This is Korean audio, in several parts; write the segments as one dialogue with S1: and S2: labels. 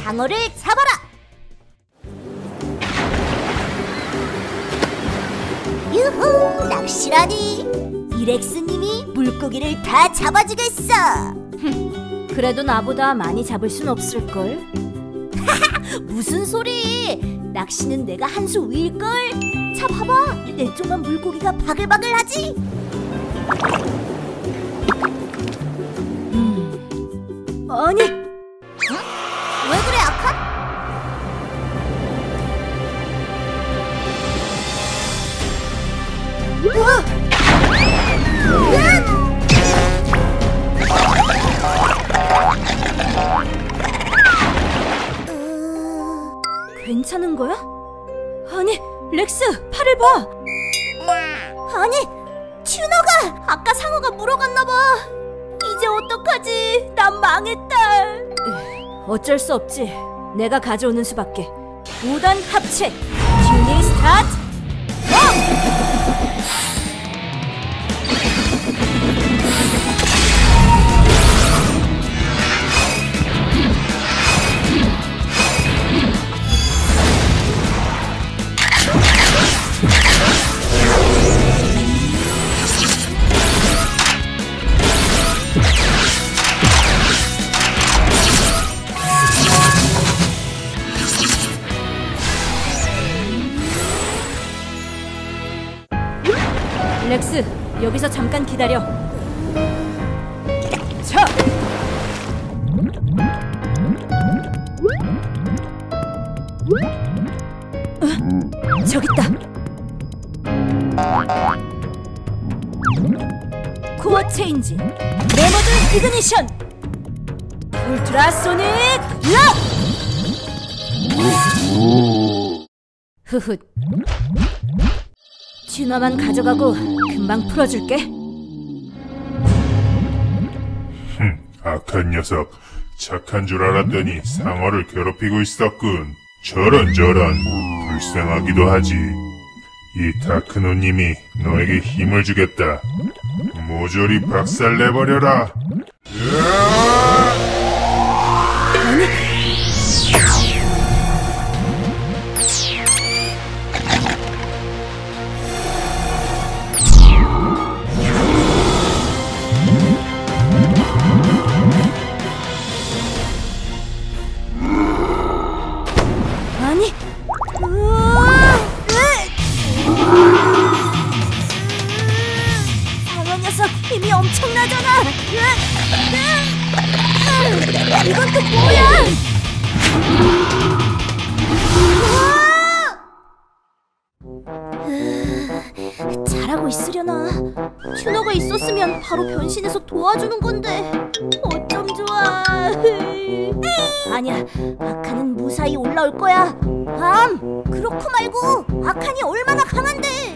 S1: 상어를 잡아라! 유후, 낚시라니! 이 렉스님이 물고기를 다 잡아주겠어!
S2: 그래도 나보다 많이 잡을 순 없을걸?
S1: 무슨 소리! 낚시는 내가 한 수 위일걸? 자, 봐봐! 내 쪽만 물고기가 바글바글하지?
S2: 아니!
S1: 응? 왜 그래, 아칸?
S2: 괜찮은 거야? 아니, 렉스! 팔을 봐!
S1: 아니, 튜너가! 아까 상어가 물어갔나봐. 이제 어떡하지? 난 망했다.
S2: 어쩔 수 없지. 내가 가져오는 수밖에. 5단 합체! 튜닝 스타트! 렉스, 여기서 잠깐 기다려. 자! 저기 있다. 코어 체인지, 메모드 이그니션, 울트라소닉 락! 흐흐. 튜너만 가져가고 금방 풀어줄게.
S3: 악한 녀석. 착한 줄 알았더니 상어를 괴롭히고 있었군. 저런 불쌍하기도 하지. 이 다크노님이 너에게 힘을 주겠다. 모조리 박살내버려라.
S2: 아니,
S1: 상어 녀석 힘이 엄청나잖아. 이건 또 뭐야? 잘하고 있으려나? 튜너가 있었으면 바로 변신해서 도와주는 건데 어쩜 좋아. 아니야, 아칸은 무사히 올라올 거야. 그렇고 말고 아칸이 얼마나 강한데.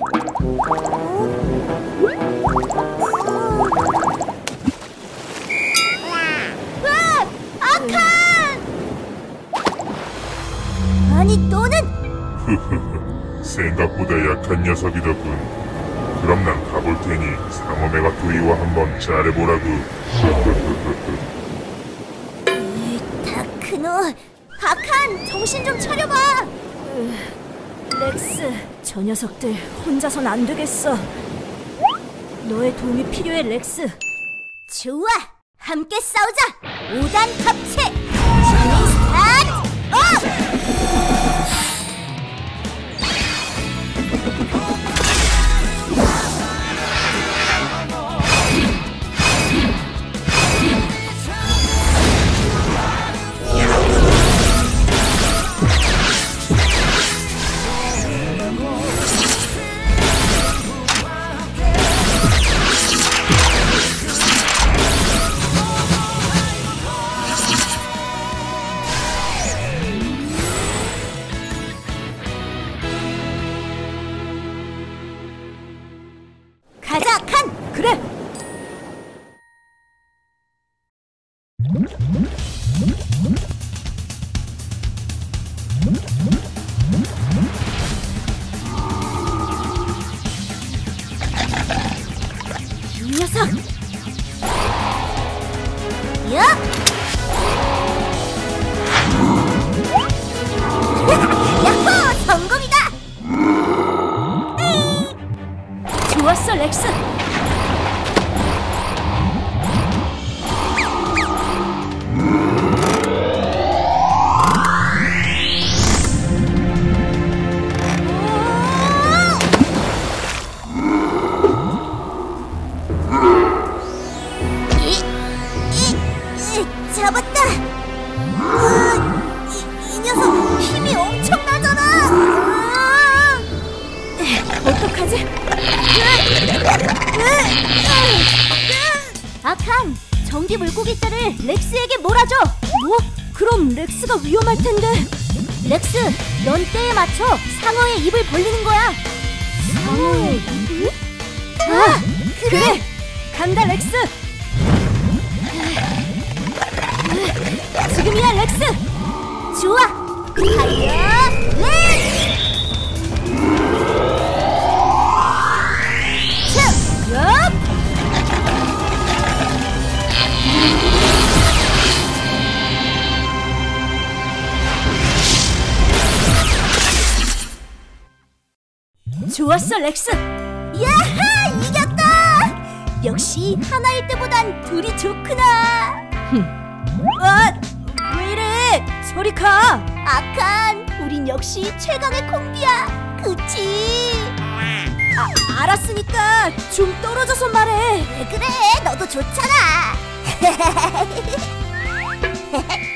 S1: 아칸! 아니, 너는?
S3: 생각보다 약한 녀석이더군. 그럼 난 가볼 테니 상어 메가토이와 한번 잘해보라고.
S1: 다크노, 아칸, 정신 좀 차려봐.
S2: 렉스, 저 녀석들 혼자선 안 되겠어. 너의 도움이 필요해, 렉스.
S1: 좋아, 함께 싸우자. 5단 합체, 튜닝 스타트!
S2: 거지?
S1: 아칸, 전기 물고기떼를 렉스에게 몰아줘.
S2: 뭐? 그럼 렉스가 위험할 텐데.
S1: 렉스, 넌 때에 맞춰 상어의 입을 벌리는 거야.
S2: 상어의 입을? 아, 그래! 간다, 렉스! 지금이야, 렉스!
S1: 좋아. 파이어 렉스!
S2: 엽! 좋았어, 렉스!
S1: 야하! 이겼다! 역시 하나일 때보단 둘이 좋구나.
S2: 아, 왜 이래? 저리 가!
S1: 아칸, 우린 역시 최강의 콤비야. 그치?
S2: 알았으니까 좀 떨어져서 말해.
S1: 그래, 너도 좋잖아.